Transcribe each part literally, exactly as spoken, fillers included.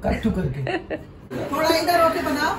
कट्टू करके थोड़ा इधर होके बनाओ।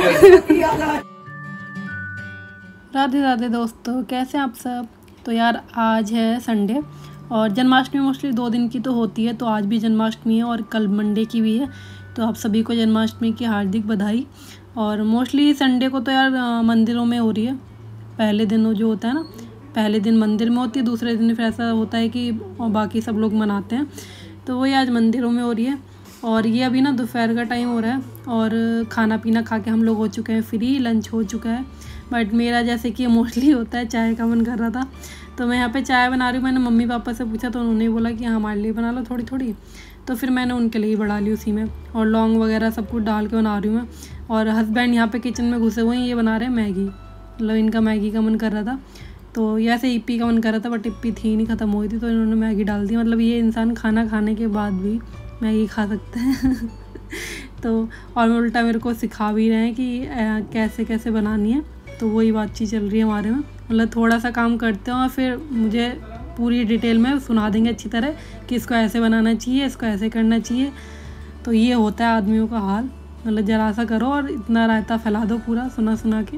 राधे राधे दोस्तों, कैसे हैं आप सब। तो यार आज है संडे और जन्माष्टमी मोस्टली दो दिन की तो होती है, तो आज भी जन्माष्टमी है और कल मंडे की भी है। तो आप सभी को जन्माष्टमी की हार्दिक बधाई। और मोस्टली संडे को तो यार मंदिरों में हो रही है। पहले दिन जो होता है ना, पहले दिन मंदिर में होती है, दूसरे दिन फिर ऐसा होता है कि बाकी सब लोग मनाते हैं। तो वही आज मंदिरों में हो रही है। और ये अभी ना दोपहर का टाइम हो रहा है और खाना पीना खा के हम लोग हो चुके हैं फ्री, लंच हो चुका है। बट मेरा जैसे कि मोस्टली होता है, चाय का मन कर रहा था तो मैं यहाँ पे चाय बना रही हूँ। मैंने मम्मी पापा से पूछा तो उन्होंने बोला कि हाँ हमारे लिए बना लो थोड़ी थोड़ी, तो फिर मैंने उनके लिए बढ़ा ली उसी में। और लौंग वगैरह सब कुछ डाल के बना रही हूँ मैं। और हस्बैंड यहाँ पे किचन में घुसे हुए हैं, ये बना रहे हैं मैगी। मतलब इनका मैगी का मन कर रहा था, तो ऐसे इप्पी का मन कर रहा था बट इप्पी थी नहीं, ख़त्म हो गई थी, तो इन्होंने मैगी डाल दी। मतलब ये इंसान खाना खाने के बाद भी मैगी खा सकते हैं। तो और उल्टा मेरे को सिखा भी रहे हैं कि आ, कैसे कैसे बनानी है। तो वही बातचीत चल रही है हमारे में। मतलब थोड़ा सा काम करते हैं और फिर मुझे पूरी डिटेल में सुना देंगे अच्छी तरह कि इसको ऐसे बनाना चाहिए, इसको ऐसे करना चाहिए। तो ये होता है आदमियों का हाल। मतलब ज़रा सा करो और इतना रायता फैला दो पूरा सुना सुना के।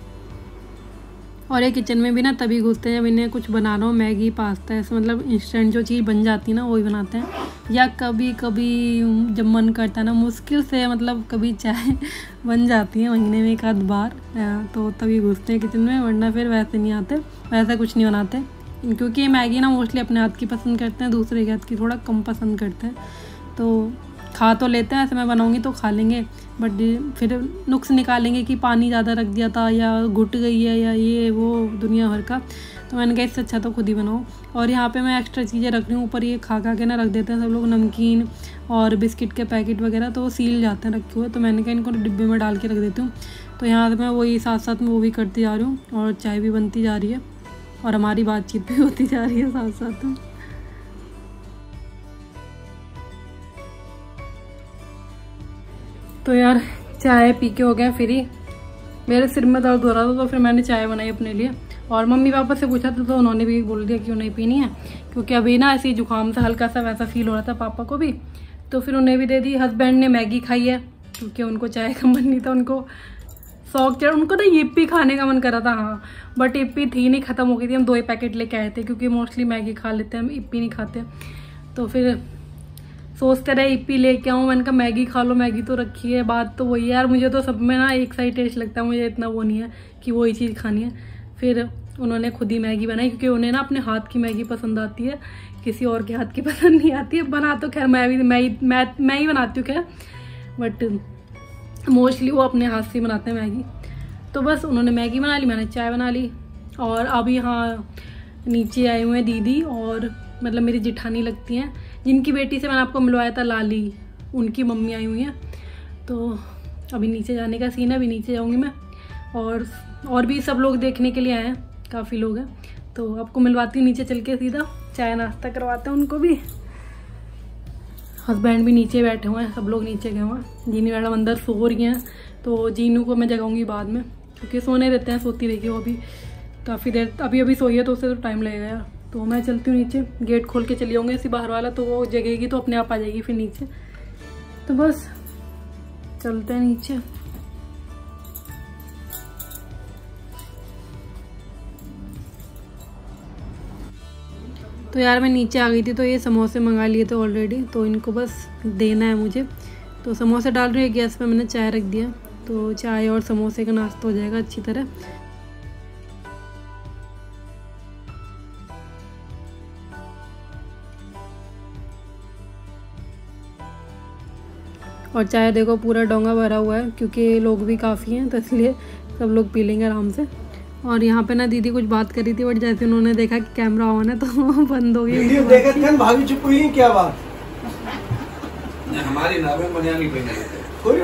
और ये किचन में भी ना तभी घुसते हैं जब इन्हें कुछ बनाना हो, मैगी पास्ता ऐसे मतलब इंस्टेंट जो चीज़ बन जाती है ना वही बनाते हैं। या कभी कभी जब मन करता है ना, मुश्किल से मतलब कभी चाय बन जाती है महीने में एक आध बार, तो तभी घुसते हैं किचन में, वरना फिर वैसे नहीं आते, वैसा कुछ नहीं बनाते। क्योंकि ये मैगी ना मोस्टली अपने हाथ की पसंद करते हैं, दूसरे के हाथ की थोड़ा कम पसंद करते हैं। तो खा तो लेते हैं, ऐसे मैं बनाऊंगी तो खा लेंगे, बट फिर नुक्स निकालेंगे कि पानी ज़्यादा रख दिया था या घुट गई है या ये वो दुनिया भर का। तो मैंने कहा इससे अच्छा तो खुद ही बनाओ। और यहाँ पे मैं एक्स्ट्रा चीज़ें रख रही हूँ ऊपर, ये खा खा के ना रख देते हैं सब लोग नमकीन और बिस्किट के पैकेट वगैरह, तो वो सील जाते हैं रखे हुए। तो मैंने कहा इनको डिब्बे में डाल के रख देती हूँ। तो यहाँ मैं वही साथ साथ में वो भी करती जा रही हूँ और चाय भी बनती जा रही है और हमारी बातचीत भी होती जा रही है साथ साथ में। तो यार चाय पी के हो गया फ्री। मेरे सिर में दर्द हो रहा था तो फिर मैंने चाय बनाई अपने लिए। और मम्मी पापा से पूछा था तो उन्होंने भी बोल दिया क्यों नहीं पीनी है, क्योंकि अभी ना ऐसी जुकाम से हल्का सा वैसा फील हो रहा था पापा को भी, तो फिर उन्हें भी दे दी। हस्बैंड ने मैगी खाई है क्योंकि उनको चाय का मन नहीं था, उनको शौक चढ़ा, उनको ना इप्पी खाने का मन कर रहा था। हाँ बट इप्पी थी नहीं, ख़त्म हो गई थी। हम दो ही पैकेट लेके आए थे क्योंकि मोस्टली मैगी खा लेते हैं हम, इप्पी नहीं खाते। तो फिर सोचते रहे इप्पी लेके आऊँ, मैंने कहा मैगी खा लो, मैगी तो रखी है। बात तो वही है यार, मुझे तो सब में ना एक सा ही टेस्ट लगता है, मुझे इतना वो नहीं है कि वही चीज़ खानी है। फिर उन्होंने खुद ही मैगी बनाई क्योंकि उन्हें ना अपने हाथ की मैगी पसंद आती है, किसी और के हाथ की पसंद नहीं आती है। बना तो खैर मैं भी मैं मैं मैं ही बनाती हूँ खैर, बट मोस्टली वो अपने हाथ से बनाते हैं मैगी। तो बस उन्होंने मैगी बना ली, मैंने चाय बना ली। और अब यहाँ नीचे आए हुए हैं दीदी, और मतलब मेरी जिठानी लगती हैं, जिनकी बेटी से मैंने आपको मिलवाया था लाली, उनकी मम्मी आई हुई हैं। तो अभी नीचे जाने का सीन है, अभी नीचे जाऊंगी मैं। और और भी सब लोग देखने के लिए आए हैं, काफ़ी लोग हैं, तो आपको मिलवाती हूँ नीचे चल के, सीधा चाय नाश्ता करवाते हैं उनको भी। हस्बैंड भी नीचे बैठे हुए हैं, सब लोग नीचे गए हुए हैं। जीनी मैडम अंदर सो रही हैं, तो जीनू को मैं जगाऊंगी बाद में क्योंकि सोने देते हैं, सोती रहेगी वो भी काफ़ी देर। अभी अभी सोई है तो उससे तो टाइम लगेगा यार। तो मैं चलती हूँ नीचे, गेट खोल के चली जाऊँगी इसी बाहर वाला, तो वो जगेगी तो अपने आप आ जाएगी फिर नीचे। तो बस चलते हैं नीचे। तो यार मैं नीचे आ गई थी, तो ये समोसे मंगा लिए थे ऑलरेडी, तो इनको बस देना है मुझे। तो समोसे डाल रही है गैस पे, मैंने चाय रख दिया, तो चाय और समोसे का नाश्ता हो जाएगा अच्छी तरह। और चाय देखो पूरा डोंगा भरा हुआ है क्योंकि लोग भी काफ़ी हैं, तो इसलिए सब लोग पी लेंगे आराम से। और यहाँ पे ना दीदी कुछ बात कर रही थी, बट जैसे उन्होंने देखा कि कैमरा ऑन है तो बंद हो गई। भाभी चुप हुई, क्या बात? हमारी नावें बनियानी पहने कोई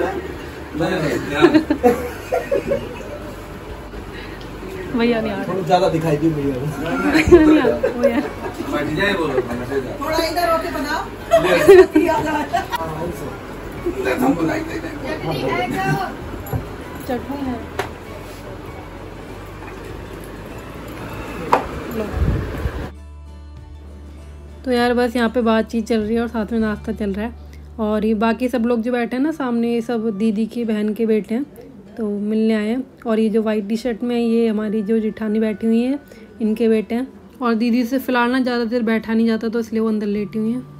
भैया नहीं आ रहा, ज्यादा दिखाई दी भैया नहीं आ रहा वो यार। थोड़ा इधर होके बनाओ। चटनी है। तो यार बस यहाँ पे बातचीत चल रही है और साथ में नाश्ता चल रहा है। और ये बाकी सब लोग जो बैठे हैं ना सामने, ये सब दीदी की बहन के बेटे हैं, तो मिलने आए हैं। और ये जो वाइट टी शर्ट में ये हमारी जो जिठानी बैठी हुई है, इनके बेटे हैं। और दीदी से फ़िलहाल ना ज़्यादा देर बैठा नहीं जाता, तो इसलिए वो अंदर लेटी हुई हैं।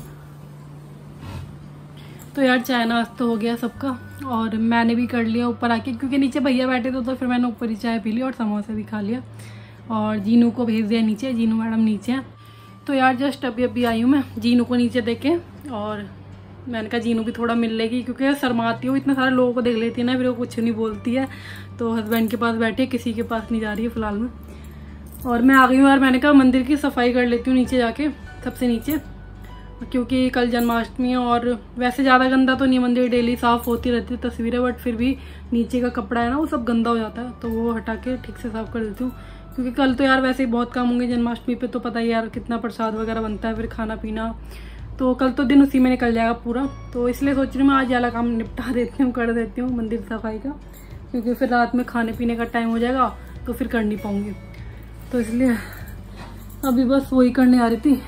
तो यार चाय नाश्ता हो गया सबका, और मैंने भी कर लिया ऊपर आके, क्योंकि नीचे भैया बैठे थे, तो फिर मैंने ऊपर ही चाय पी ली और समोसा भी खा लिया। और जीनू को भेज दिया नीचे, जीनू मैडम नीचे हैं। तो यार जस्ट अभी अभी आई हूँ मैं जीनू को नीचे देखे, और मैंने कहा जीनू भी थोड़ा मिल लेगी, क्योंकि शर्माती हूँ, इतने सारे लोगों को देख लेती है ना, फिर वो कुछ नहीं बोलती है। तो हस्बैंड के पास बैठे, किसी के पास नहीं जा रही है फ़िलहाल में। और मैं आ गई हूँ यार, मैंने कहा मंदिर की सफाई कर लेती हूँ नीचे जाके, सबसे नीचे, क्योंकि कल जन्माष्टमी है। और वैसे ज़्यादा गंदा तो नहीं, मंदिर डेली साफ़ होती रहती है तस्वीरें, बट फिर भी नीचे का कपड़ा है ना, वो सब गंदा हो जाता है, तो वो हटा के ठीक से साफ़ कर देती हूँ। क्योंकि कल तो यार वैसे ही बहुत काम होंगे जन्माष्टमी पे, तो पता ही यार कितना प्रसाद वगैरह बनता है, फिर खाना पीना, तो कल तो दिन उसी में निकल जाएगा पूरा। तो इसलिए सोच रही हूँ मैं आज वाला काम निपटा देती हूँ, कर देती हूँ मंदिर सफाई का, क्योंकि फिर रात में खाने पीने का टाइम हो जाएगा, तो फिर कर नहीं पाऊँगी। तो इसलिए अभी बस वही करने आ रही थी।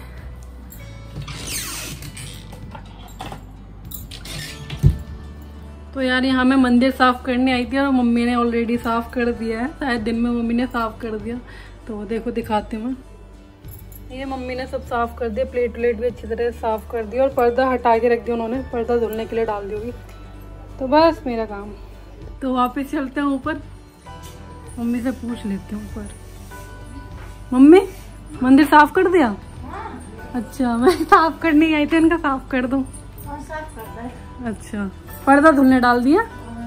तो यार यहाँ मैं मंदिर साफ़ करने आई थी, और मम्मी ने ऑलरेडी साफ़ कर दिया है, शायद दिन में मम्मी ने साफ़ कर दिया। तो देखो दिखाती हूँ मैं, ये मम्मी ने सब साफ़ कर दिया, प्लेट व्लेट भी अच्छी तरह साफ़ कर दिया, और पर्दा हटा के रख दिया उन्होंने, पर्दा धुलने के लिए डाल दी होगी। तो बस मेरा काम। तो वापस चलते हैं ऊपर, मम्मी से पूछ लेती हूँ ऊपर। मम्मी मंदिर साफ़ कर दिया? अच्छा, मैं साफ़ करने आई थी, उनका साफ़ कर दूँ? अच्छा, पर्दा धुलने डाल दिया?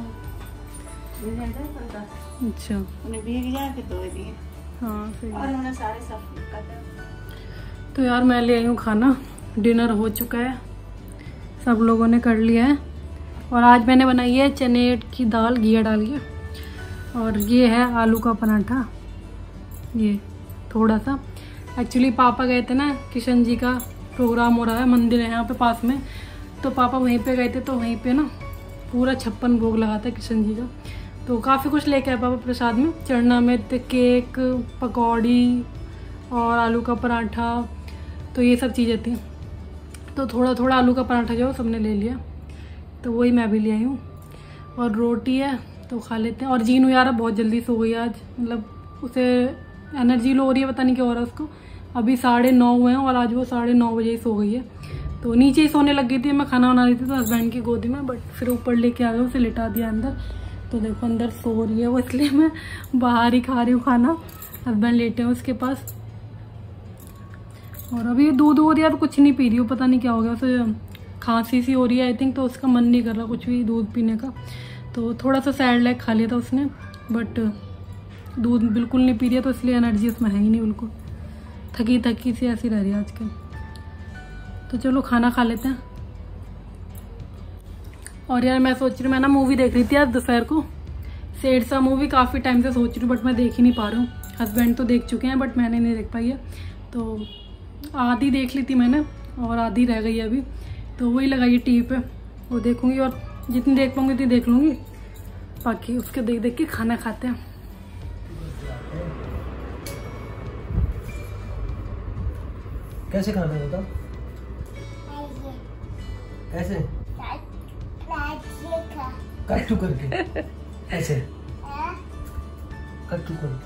अच्छा, भीग जाए तो धो दिए। हाँ सही। और उन्होंने सारे साफ कर दिए। तो यार मैं ले आई हूँ खाना, डिनर हो चुका है, सब लोगों ने कर लिया है। और आज मैंने बनाई है चने की दाल घिया डाल के, और ये है आलू का पराठा। ये थोड़ा सा, एक्चुअली पापा गए थे ना, किशन जी का प्रोग्राम हो रहा है, मंदिर है यहाँ पे पास में, तो पापा वहीं पे गए थे, तो वहीं पे ना पूरा छप्पन भोग लगा था किशन जी का। तो काफ़ी कुछ लेके आए पापा प्रसाद में, चरणामृत, केक, पकौड़ी और आलू का पराठा, तो ये सब चीज़ें थी। तो थोड़ा थोड़ा आलू का पराठा जो सबने ले लिया, तो वही मैं भी ले आई हूँ। और रोटी है तो खा लेते हैं। और जीनू यार बहुत जल्दी सो गई आज, मतलब उसे एनर्जी लो हो रही है, पता नहीं क्या हो रहा है उसको। अभी साढ़े नौ हुए हैं और आज वो साढ़े नौ बजे ही सो गई है। तो नीचे ही सोने लग गई थी, मैं खाना बना रही थी तो हस्बैंड की गोदी में, बट फिर ऊपर लेके आ गए, उसे लिटा दिया अंदर। तो देखो अंदर सो रही है वो, इसलिए मैं बाहर ही खा रही हूँ खाना, हस्बैंड लेटे हैं उसके पास। और अभी दूध हो रही है तो कुछ नहीं पी रही हूँ, पता नहीं क्या हो गया उसे, खांसी सी हो रही है आई थिंक, तो उसका मन नहीं कर रहा कुछ भी दूध पीने का। तो थोड़ा सा सैड लैक खा लिया था उसने, बट दूध बिल्कुल नहीं पी रही है, तो इसलिए एनर्जी उसमें है ही नहीं बिल्कुल, थकी थकी सी ऐसी रह रही है आजकल। तो चलो खाना खा लेते हैं। और यार मैं सोच रही हूँ, मैं ना मूवी देख रही थी आज दोपहर को, शेरशाह मूवी, काफ़ी टाइम से सोच रही हूँ बट मैं देख ही नहीं पा रहा हूँ। हस्बैंड तो देख चुके हैं बट मैंने नहीं देख पाई है। तो आधी देख ली थी मैंने और आधी रह गई अभी, तो वही लगाई टीवी पे, वो देखूँगी और जितनी देख पाऊँगी उतनी देख लूँगी, बाकी उसके देख देख के खाना खाते हैं। कैसे खाना है बताओ? ऐसे कट्टू करके, ऐसे कट्टू करके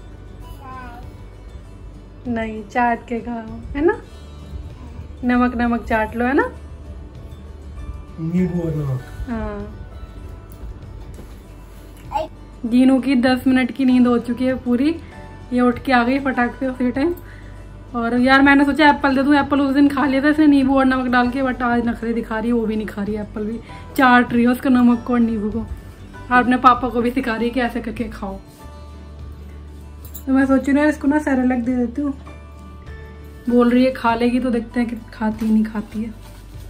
नहीं, चाट के खाओ, है ना, नमक नमक चाट लो, है ना, नींबू और नमक। हाँ। जीनू की दस मिनट की नींद हो चुकी है पूरी, ये उठ के आ गई फटाक से उसी टाइम। और यार मैंने सोचा एप्पल दे दूँ, एप्पल उस दिन खा लिया था इसने नींबू और नमक डाल के, बट आज नखरे दिखा रही है, वो भी नहीं खा रही है, एप्पल भी चाट रही है उसका नमक को और नींबू को, और अपने पापा को भी सिखा रही है कि ऐसे करके खाओ। तो मैं सोच रही हूँ इसको ना सेरेलैक दे देती हूँ, बोल रही है खा लेगी, तो देखते हैं कि खाती नहीं खाती है।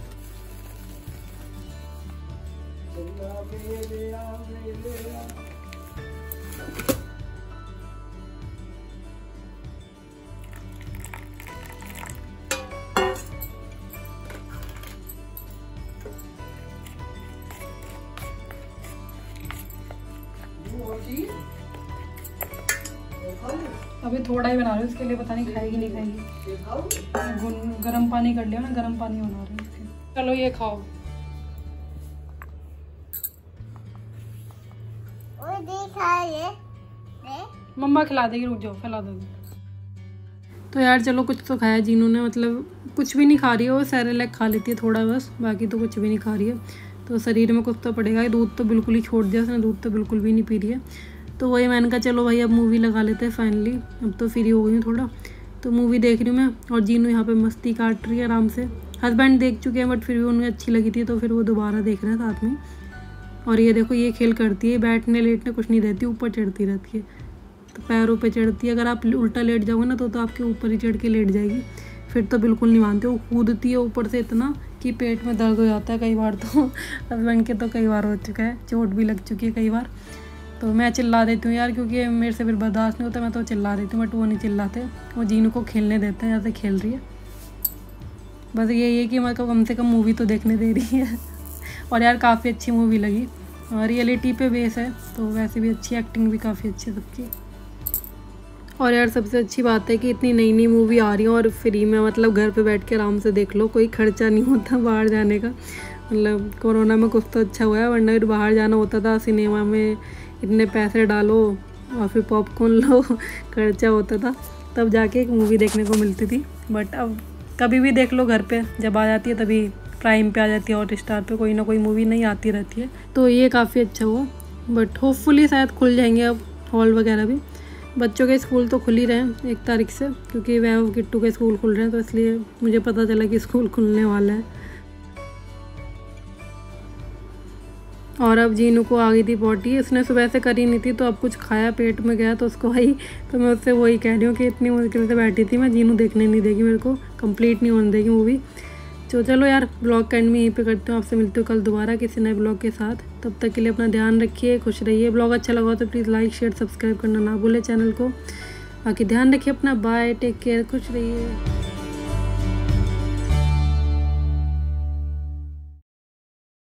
अभी थोड़ा ही बना रही हूँ इसके लिए, पता नहीं खाएगी नहीं खाएगी। गरम पानी कर लिया मैं, गरम पानी बना रही हूँ। चलो ये खाओ। ये मम्मा खिला देगी, रुक जाओ खिला दोगी। तो यार चलो कुछ तो खाया जीनू ने, मतलब कुछ भी नहीं खा रही है वो, सेरेलैक खा लेती है थोड़ा बस, बाकी तो कुछ भी नहीं खा रही है। तो शरीर में कुछ तो पड़ेगा। दूध तो बिल्कुल ही छोड़ दिया उसने, दूध तो बिल्कुल भी नहीं पी रही है। तो वही मैंने कहा चलो भाई अब मूवी लगा लेते हैं फाइनली, अब तो फ्री हो गई हूँ थोड़ा, तो मूवी देख रही हूँ मैं। और जीनू यहाँ पे मस्ती काट रही है आराम से। हस्बैंड देख चुके हैं बट फिर भी उन्हें अच्छी लगी थी तो फिर वो दोबारा देख रहे हैं साथ में। और ये देखो ये खेल करती है, बैठने लेटने कुछ नहीं देती, ऊपर चढ़ती रहती है, तो पैरों पे चढ़ती है। अगर आप उल्टा लेट जाओगे ना तो तो आपके ऊपर ही चढ़ के लेट जाएगी, फिर तो बिल्कुल नहीं मानते। वो कूदती है ऊपर से इतना कि पेट में दर्द हो जाता है कई बार। तो हस्बैंड के तो कई बार हो चुका है, चोट भी लग चुकी है कई बार। तो मैं चिल्ला देती हूँ यार, क्योंकि मेरे से फिर बर्दाश्त नहीं होता, मैं तो चिल्ला देती हूँ बट वो नहीं चिल्लाते, वो जीनू को खेलने देते हैं जैसे खेल रही है। बस यही है कि मेरे को कम से कम मूवी तो देखने दे रही है। और यार काफ़ी अच्छी मूवी लगी, रियलिटी पे बेस है तो वैसे भी अच्छी, एक्टिंग भी काफ़ी अच्छी सबकी। और यार सबसे अच्छी बात है कि इतनी नई नई मूवी आ रही है और फ्री में, मतलब घर पे बैठ के आराम से देख लो, कोई खर्चा नहीं होता बाहर जाने का। मतलब कोरोना में कुछ तो अच्छा हुआ है, वरना फिर बाहर जाना होता था सिनेमा में, इतने पैसे डालो और फिर पॉपकॉर्न लो, खर्चा होता था, तब जाके एक मूवी देखने को मिलती थी। बट अब कभी भी देख लो घर पे, जब आ जाती है तभी प्राइम पे आ जाती है, हॉट स्टार पे कोई ना कोई मूवी नहीं आती रहती है, तो ये काफ़ी अच्छा हुआ। बट होपफुली शायद खुल जाएंगे अब हॉल वगैरह भी। बच्चों के स्कूल तो खुल ही रहे हैं एक तारीख से, क्योंकि वह किट्टू के स्कूल खुल रहे हैं, तो इसलिए मुझे पता चला कि स्कूल खुलने वाला है। और अब जीनू को आ गई थी पॉटी, उसने सुबह से करी नहीं थी, तो अब कुछ खाया पेट में गया तो उसको आई। तो मैं उससे वही कह रही हूँ कि इतनी मुश्किल से बैठी थी मैं, जीनू देखने नहीं देगी मेरे को, कंप्लीट नहीं होने देगी मूवी। तो चलो यार ब्लॉग का एंड में यहीं पे करती हूँ, आपसे मिलती हूँ कल दोबारा किसी नए ब्लॉग के साथ। तब तक के लिए अपना ध्यान रखिए, खुश रहिए। ब्लॉग अच्छा लगा तो प्लीज़ लाइक शेयर सब्सक्राइब करना ना भूलें चैनल को। बाकी ध्यान रखिए अपना, बाय, टेक केयर, खुश रहिए।